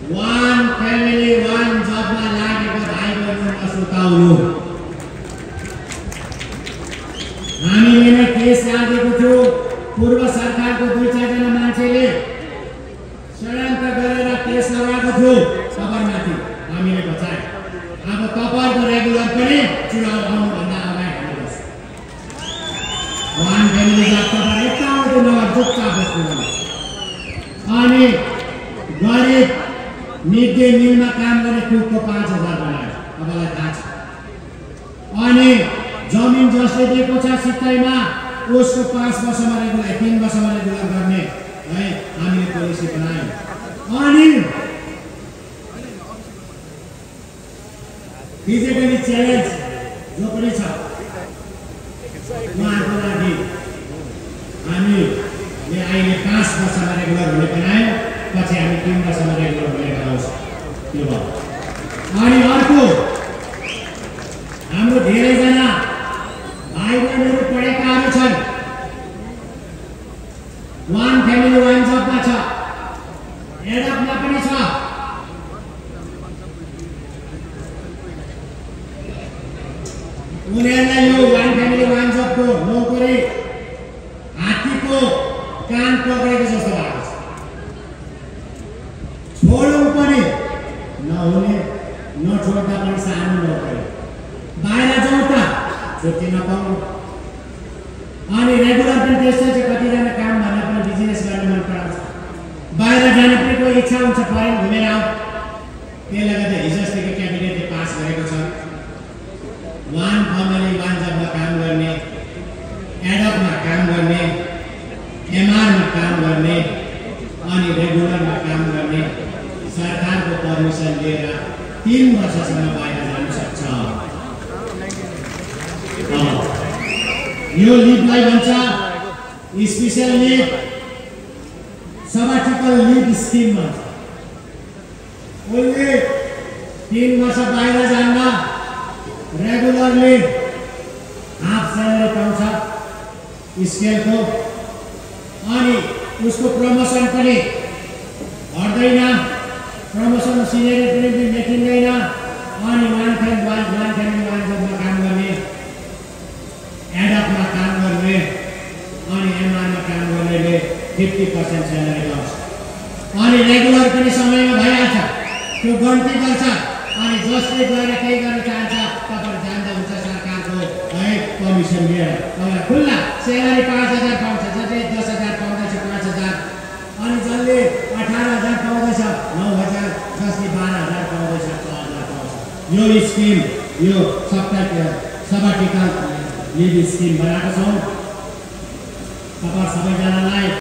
One family one जबमा लागेको भाइ बहिनीहरुका श्रोताहरू, हामीले नै केस लागेको थियो। पूर्व सरकारको 2-4 जना मान्छेले षड्यन्त्र गरेर केस लगाएको थियो खबरमाथि, हामीले बचाए। अब तपाईको रेगुलर पनि चुनाव आउनुभन्दा अगाडि हेर्नुहोस्, वान फ्यामिली जब तपाईँ यताउति नगर चुपचाप बस्नु। अनि गरिब मिड डे मिलमा काम गर्ने कुकको 5000 बनायो, तपाईँलाई थाहा छ। अनि जमिन जसले दिएको छ सित्तैमा उसको 5 वर्षमा रेगुलर 3 वर्षमा रेगुलर गर्ने है हामीले पोलिसी बनायौँ। अनि फिजिकली च्यालेन्ज जो पनि छ उहाँको लागि हामीले अहिले 5 वर्षमा रेगुलर हुने बनायौँ, पछि हामी 3 वर्षमा रेगुलर हुने बनाउँछौँ। त्यो भयो। अनि अर्को हाम्रो धेरैजना भाइ बहिनीहरू पढेकाहरू छन्, वान फ्यामिली वान जबमा छ, एडपमा पनि छ। उनीहरूलाई यो वान फ्यामिली वान जबको नोकरी हात्तीको कान पक्रेको जस्तो लाग्छ। छोडौँ पनि नहुने, नछोड्दा पनि सानो नोकरी, बाहिर जाउँ त छुट्टी नपाउनु। अनि रेगुलर पनि त्यस्तै छ, कतिजना काम भन्दा पनि बिजनेस गर्न मन पराउँछ, बाहिर जाने पनि कोही इच्छा हुन्छ, फरेन घुमेर आऊ। त्यसले गर्दा हिजो अस्तिको क्याबिनेटले पास गरेको छ वान फ्यामिली वान जबमा काम गर्ने, एडपमा काम गर्ने, एमआरमा काम गर्ने अनि रेगुलरमा काम गर्ने सरकारको पर्मिसन लिएर 3 वर्षसम्म बाहिर जान सक्छ। यो लिभलाई भन्छ special leave, sabbatical leave scheme भन्छ। उसले 3 वर्ष बाहिर जाँदा रेगुलरली हाफ स्यालेरी पाउँछ स्केलको, अनि उसको प्रमोसन पनि घट्दैन, प्रमोसन सिनियरिटी पनि मेटिँदैन। अनि वान फ्यामिली वान जबमा काम गर्ने, एडपमा काम गर्ने अनि एमआरमा काम गर्नेले 50% स्यालेरी पाउँछ। अनि रेगुलर पनि समयमा भइहाल्छ, त्यो गन्ती गर्छ। अनि जसले गएर केही गर्न चाहन्छ तपाईँ जान्दा हुन्छ सरकारको है कमिसन लिएर तपाईँ खुल्ला स्यालेरी 5000 पाउँछ, जसले 10000 पाउँदैछ 5000, अनि जसले 18000 पाउँदैछ 9000, जसले 12000 पाउँदैछ 6000 पाउँछ। यो स्किम यो सबैटिकल लिभ स्किम बनाएको छौँ। तपाईँ सबैजनालाई